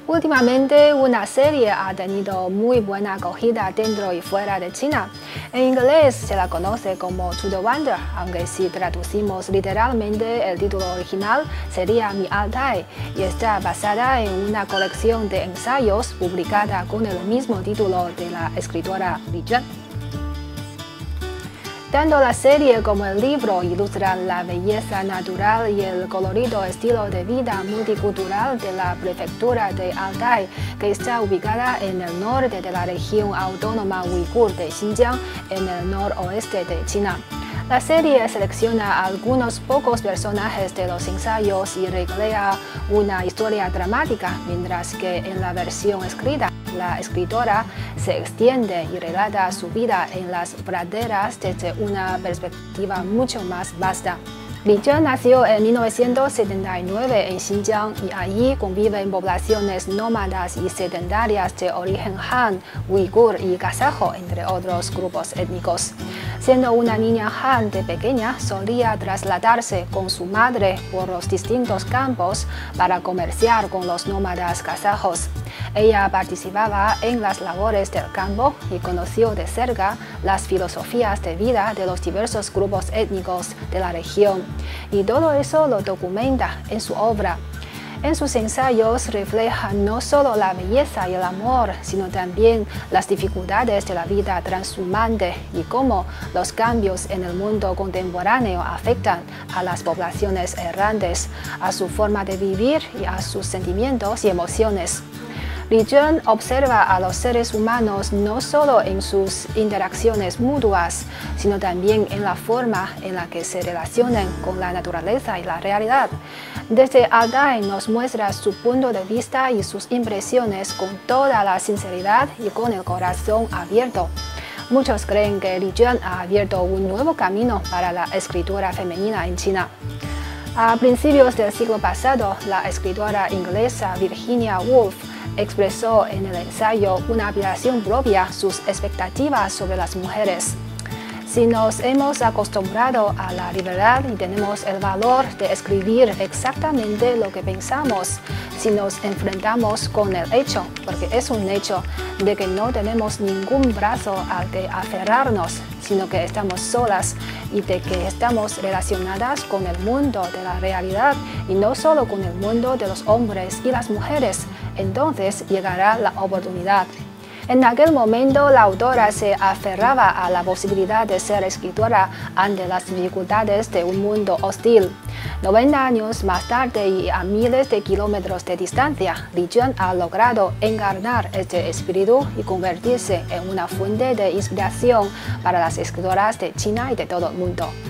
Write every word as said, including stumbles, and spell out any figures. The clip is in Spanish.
Últimamente, una serie ha tenido muy buena acogida dentro y fuera de China. En inglés se la conoce como To the Wonder, aunque si traducimos literalmente el título original sería Mi Altai, y está basada en una colección de ensayos publicada con el mismo título de la escritora Li Zhen. Tanto la serie como el libro ilustran la belleza natural y el colorido estilo de vida multicultural de la prefectura de Altai, que está ubicada en el norte de la región autónoma uigur de Xinjiang, en el noroeste de China. La serie selecciona algunos pocos personajes de los ensayos y recrea una historia dramática, mientras que en la versión escrita, la escritora se extiende y relata su vida en las praderas desde una perspectiva mucho más vasta. Li Zhen nació en mil novecientos setenta y nueve en Xinjiang y allí conviven poblaciones nómadas y sedentarias de origen Han, uigur y kazajo, entre otros grupos étnicos. Siendo una niña Han de pequeña, solía trasladarse con su madre por los distintos campos para comerciar con los nómadas kazajos. Ella participaba en las labores del campo y conoció de cerca las filosofías de vida de los diversos grupos étnicos de la región. Y todo eso lo documenta en su obra. En sus ensayos refleja no solo la belleza y el amor, sino también las dificultades de la vida transhumante y cómo los cambios en el mundo contemporáneo afectan a las poblaciones errantes, a su forma de vivir y a sus sentimientos y emociones. Li Zhen observa a los seres humanos no solo en sus interacciones mutuas, sino también en la forma en la que se relacionan con la naturaleza y la realidad. Desde Altai nos muestra su punto de vista y sus impresiones con toda la sinceridad y con el corazón abierto. Muchos creen que Li Zhen ha abierto un nuevo camino para la escritura femenina en China. A principios del siglo pasado, la escritora inglesa Virginia Woolf expresó en el ensayo Una habitación propia sus expectativas sobre las mujeres. Si nos hemos acostumbrado a la libertad y tenemos el valor de escribir exactamente lo que pensamos, si nos enfrentamos con el hecho, porque es un hecho, de que no tenemos ningún brazo al que aferrarnos, sino que estamos solas y de que estamos relacionadas con el mundo de la realidad y no solo con el mundo de los hombres y las mujeres, entonces llegará la oportunidad. En aquel momento, la autora se aferraba a la posibilidad de ser escritora ante las dificultades de un mundo hostil. noventa años más tarde y a miles de kilómetros de distancia, Li Zhen ha logrado encarnar este espíritu y convertirse en una fuente de inspiración para las escritoras de China y de todo el mundo.